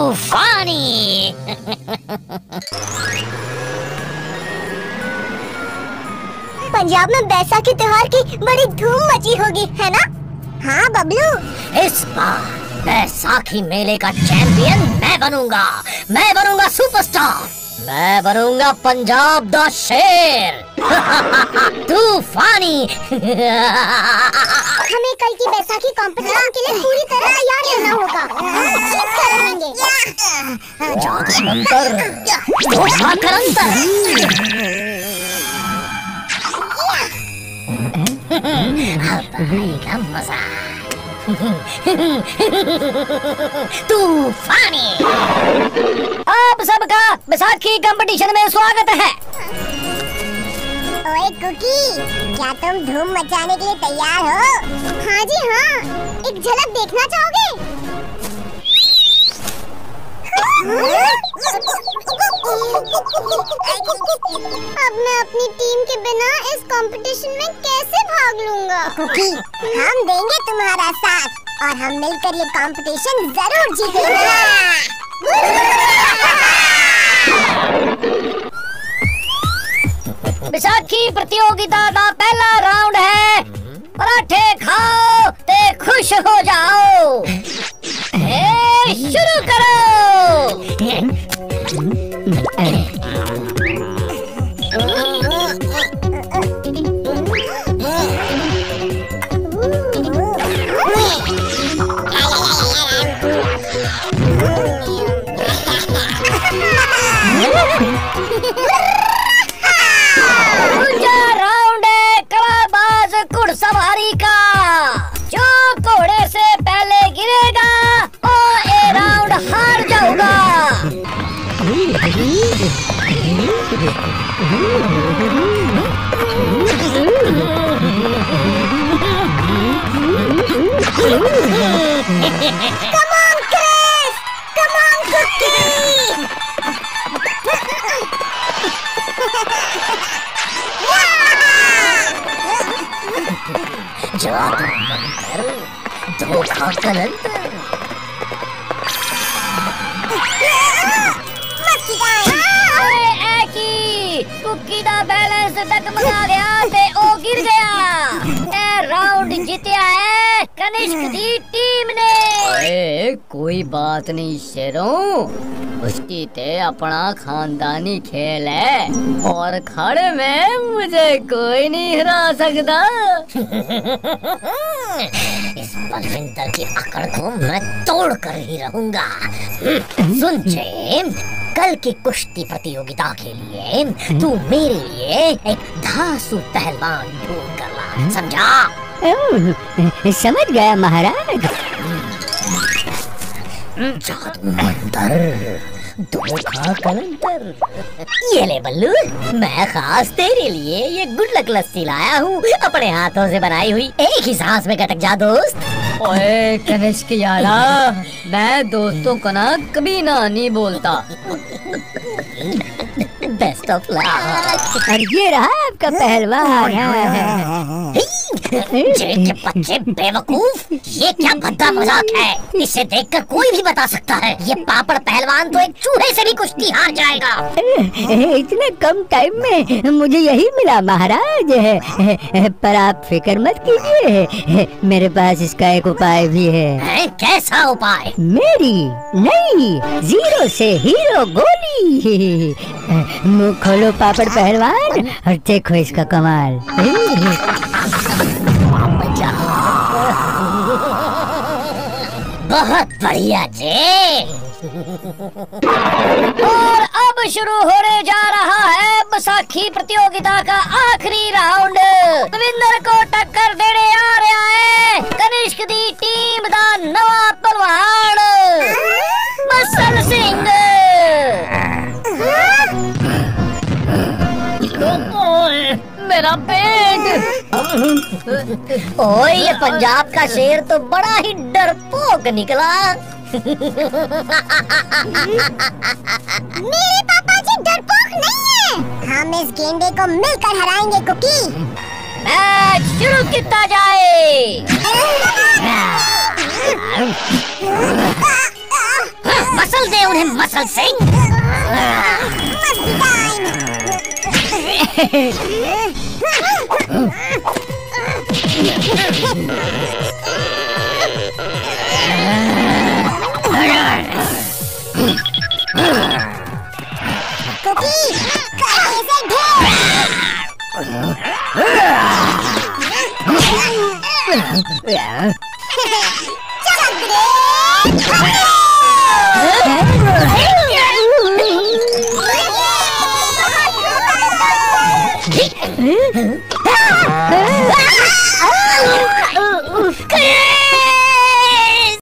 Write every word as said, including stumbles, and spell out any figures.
तूफानी। पंजाब में बैसाखी त्योहार की बड़ी धूम मची होगी, है ना? हाँ बबलू, इस बार बैसाखी मेले का चैंपियन मैं बनूंगा। मैं बनूंगा सुपरस्टार। मैं बनूंगा पंजाब दा शेर। तूफानी। हमें कल की बैसाखी कंपटीशन के लिए पूरी तरह तैयार रहना होगा। जीत कर रहेंगे। जादू मंतर, धोखा कर अंतर। अब आएगा मजा। तूफानी। आप सबका बैसाखी कंपटीशन में स्वागत है। ओए कुकी, क्या तुम धूम मचाने के लिए तैयार हो? हाँ जी हाँ, एक झलक देखना चाहोगे? अब मैं अपनी टीम के बिना इस कंपटीशन में कैसे भाग लूंगा? कुकी, हम देंगे तुम्हारा साथ और हम मिलकर ये कंपटीशन जरूर जीतेंगे। बैसाखी प्रतियोगिता का पहला राउंड है पराठे खाओ ते खुश हो जाओ। ए, शुरू करो। दूसरा राउंड है कलाबाज घुड़सवारी का। जो घोड़े से पहले गिरेगा वो ये राउंड हार जाऊंगा। Come on, Chris! Come on, Cookie! जादू मंतर, धोखा कर अंतर। कुकी दा बैलेंस डगमगा गया ते ओ गिर गया। ए राउंड जीतिया है कनिष्क दी टीम ने। ए, कोई बात नहीं शेरों, कुश्ती ते अपना खानदानी खेल है और खड़े में मुझे कोई नहीं हरा सकता। इस बलविंदर की अकड़ को मैं तोड़ कर ही रहूंगा। सुन जेम, कल की कुश्ती प्रतियोगिता के लिए तू मेरे लिए एक धांसू पहलवान ढूंढ कर ला, समझा? समझ गया महाराज। जादू मंतर, धोखा कर अंतर। ये ले बल्लू, मैं खास तेरे लिए ये गुड लक लस्सी लाया हूँ, अपने हाथों से बनाई हुई। एक ही सांस में गटक जा दोस्त। ओए कनिष्क यारा, मैं दोस्तों को ना कभी ना नहीं बोलता। Best of luck. और ये रहा आपका पहलवान। जे बच्चे बेवकूफ, ये क्या भद्दा मजाक है? इसे देखकर कोई भी बता सकता है ये पापड़ पहलवान तो एक चूहे से भी कुश्ती हार जाएगा। इतने कम टाइम में मुझे यही मिला महाराज। पर आप फिक्र मत कीजिए, मेरे पास इसका एक उपाय भी है। है? कैसा उपाय? मेरी नहीं, जीरो से हीरो गोली। मुंह खोलो पापड़ पहलवान और देखो इसका कमाल। बहुत बढ़िया जे। और अब शुरू होने जा रहा है बैसाखी प्रतियोगिता का आखिरी राउंड। रविंदर को टक्कर देने आ रहा है कनिष्क दी टीम दा नवा पहलवान मसल सिंह। मेरा पेट। ओए, ये पंजाब का शेर तो बड़ा ही डरपोक निकला। मेरे पापा जी डरपोक नहीं है। हम इस गेंडे को मिलकर हराएंगे कुकी। मैच शुरू किया जाए। मसल दे उन्हें मसल सिंह। कुकी